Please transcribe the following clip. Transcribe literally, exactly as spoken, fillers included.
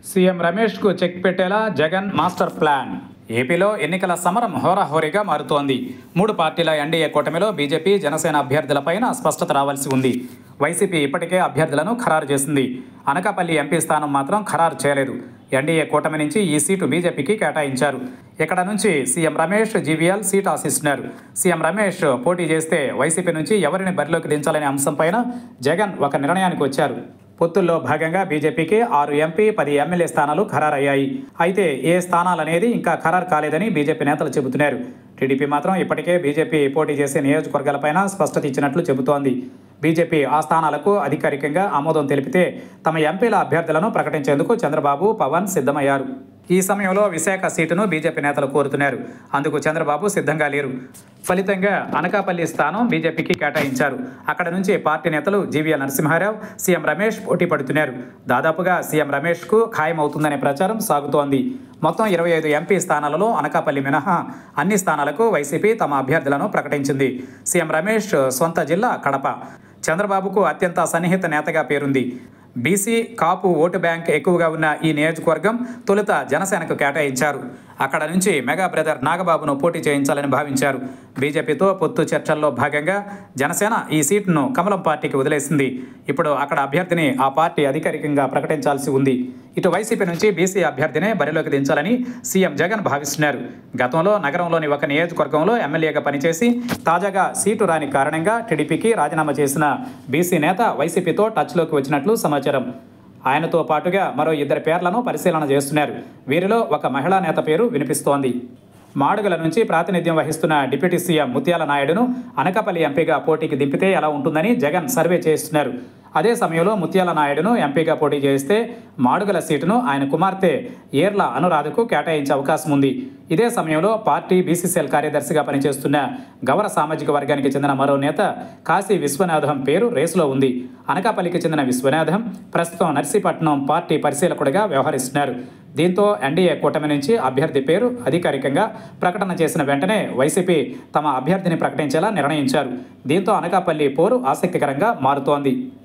CM రమేష్కు check పెట్టేలా Jagan master plan. ఏపీలో ఎన్నికల సమరం హోరాహోరీగా మారుతోంది. మూడు పార్టీల ఎన్డీఏ కూటమిలో బీజేపీ, జనసేన అభ్యర్థులపైన స్పష్టత రావాల్సి ఉంది. వైసీపీ ఇప్పటికే అభ్యర్థులను ఖరారు చేసింది. అనకాపల్లి ఎంపీ స్థానం మాత్రం ఖరారు చేయలేదు. ఎన్డీఏ కూటమి నుంచి ఈ సీటు బీజేపీకి కేటాయించారు. ఇక్కడ నుంచి సీఎం రమేష్ జీవీఎల్ సీట్ ఆశిస్తున్నారు. సీఎం రమేష్ పోటీ చేస్తే వైసీపీ నుంచి ఎవరిని బరిలోకి దించాలనే అంశంపైన జగన్ ఒక నిర్ణయానికి వచ్చారు. పొత్తుల్లో భాగంగా బీజేపీకి ఆరు ఎంపీ, పది ఎమ్మెల్యే స్థానాలు ఖరారయ్యాయి. అయితే ఏ స్థానాలనేది ఇంకా ఖరారు కాలేదని బీజేపీ నేతలు చెబుతున్నారు. టీడీపీ మాత్రం ఇప్పటికే బీజేపీ పోటీ చేసే నియోజకవర్గాలపైన స్పష్టత ఇచ్చినట్లు చెబుతోంది. బీజేపీ ఆ స్థానాలకు అధికారికంగా ఆమోదం తెలిపితే తమ ఎంపీల అభ్యర్థులను ప్రకటించేందుకు చంద్రబాబు, పవన్ సిద్ధమయ్యారు. ఈ సమయంలో విశాఖ సీటును బీజేపీ నేతలు కోరుతున్నారు. అందుకు చంద్రబాబు సిద్ధంగా లేరు. ఫలితంగా అనకాపల్లి స్థానం బీజేపీకి కేటాయించారు. అక్కడ నుంచి పార్టీ నేతలు జీవీఎల్ నరసింహారావు, సీఎం రమేష్ పోటీ పడుతున్నారు. దాదాపుగా సీఎం రమేష్కు ఖాయమవుతుందనే ప్రచారం సాగుతోంది. మొత్తం ఇరవై ఐదు ఎంపీ స్థానాలలో అనకాపల్లి మినహా అన్ని స్థానాలకు వైసీపీ తమ అభ్యర్థులను ప్రకటించింది. సీఎం రమేష్ సొంత జిల్లా కడప. చంద్రబాబుకు అత్యంత సన్నిహిత నేతగా పేరుంది. బీసీ, కాపు ఓటు బ్యాంక్ ఎక్కువగా ఉన్న ఈ నియోజకవర్గం తొలుత జనసేనకు కేటాయించారు. అక్కడ నుంచి మెగా బ్రదర్ నాగబాబును పోటీ చేయించాలని భావించారు. బీజేపీతో పొత్తు చర్చల్లో భాగంగా జనసేన ఈ సీటును కమలం పార్టీకి వదిలేసింది. ఇప్పుడు అక్కడ అభ్యర్థిని ఆ పార్టీ అధికారికంగా ప్రకటించాల్సి ఉంది. ఇటు వైసీపీ నుంచి బీసీ అభ్యర్థినే బరిలోకి దించాలని సీఎం జగన్ భావిస్తున్నారు. గతంలో నగరంలోని ఒక నియోజకవర్గంలో ఎమ్మెల్యేగా పనిచేసి తాజాగా సీటు రాని కారణంగా టీడీపీకి రాజీనామా చేసిన బీసీ నేత వైసీపీతో టచ్లోకి వచ్చినట్లు సమాచారం. ఆయనతో పాటుగా మరో ఇద్దరి పేర్లను పరిశీలన చేస్తున్నారు. వీరిలో ఒక మహిళా నేత పేరు వినిపిస్తోంది. మాడుగుల నుంచి ప్రాతినిధ్యం వహిస్తున్న డిప్యూటీ సీఎం ముత్యాల నాయుడును అనకాపల్లి ఎంపీగా పోటీకి దింపితే ఎలా ఉంటుందని జగన్ సర్వే చేస్తున్నారు. అదే సమయంలో ముత్యాల నాయుడును ఎంపీగా పోటీ చేస్తే మాడుగుల సీటును ఆయన కుమార్తె ఏర్ల అనురాధకు కేటాయించే అవకాశం ఉంది. ఇదే సమయంలో పార్టీ బీసీసీఎల్ కార్యదర్శిగా పనిచేస్తున్న గౌర సామాజిక వర్గానికి చెందిన మరో నేత కాశీ విశ్వనాథం పేరు రేసులో ఉంది. అనకాపల్లికి చెందిన విశ్వనాథం ప్రస్తుతం నర్సీపట్నం పార్టీ పరిశీలకుడిగా వ్యవహరిస్తున్నారు. దీంతో ఎన్డీఏ కూటమి నుంచి అభ్యర్థి పేరు అధికారికంగా ప్రకటన చేసిన వెంటనే వైసీపీ తమ అభ్యర్థిని ప్రకటించేలా నిర్ణయించారు. దీంతో అనకాపల్లి పోరు ఆసక్తికరంగా మారుతోంది.